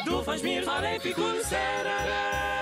Du făci mir maleficul serere.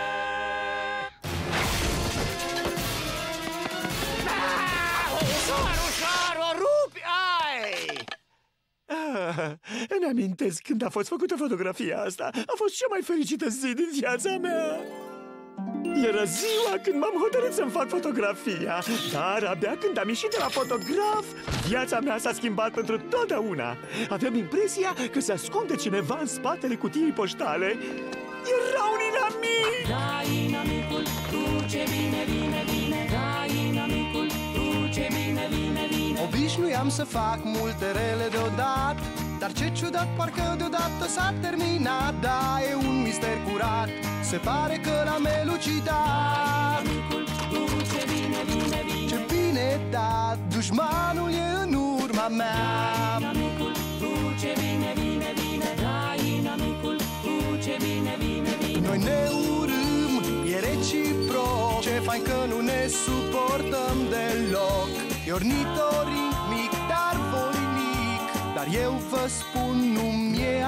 Ușor, ușor, o rupi, ai! Îmi amintesc când a fost făcută fotografia asta. A fost cea mai fericită zi din viața mea. Era ziua când m-am hotărât să-mi fac fotografia. Dar abia când am ieșit de la fotograf, viața mea s-a schimbat pentru totdeauna. Aveam impresia că se ascunde cineva în spatele cutiei poștale. Era un inamic! Da, inamicul, tu ce bine vine, vine. Da, inamicul, tu ce bine vine, vine. Obișnuiam să fac multe rele deodată, dar ce ciudat, parcă deodată s-a terminat. Da, e un mister curat, se pare că l-am elucidat. Inamicul, tu ce bine vine, vine. Ce bine, da, dușmanul e în urma mea. Inamicul, tu ce bine vine, vine. Da, inamicul, tu ce bine vine, vine. Noi ne urâm, e reciproc. Ce fain că nu ne suportăm deloc. E ornitorinc, dar voinic, dar eu vă spun, nu-mi e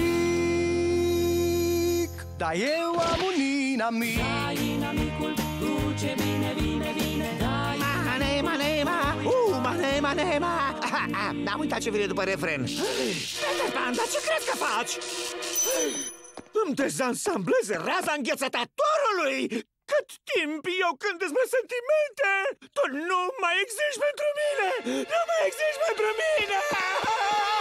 amic. Dar eu am un inamic. Da, inamicul, tu ce bine vine, vine. Da, Manema, nema! Manema! Am uitat ce vine după refren. Peter Pan, dar ce crezi că faci? Îmi dezansamblezi raza înghețătatorului! Cât timp eu când îți mă sentimente, tu nu mai existi pentru mine! Nu mai existi pentru mine!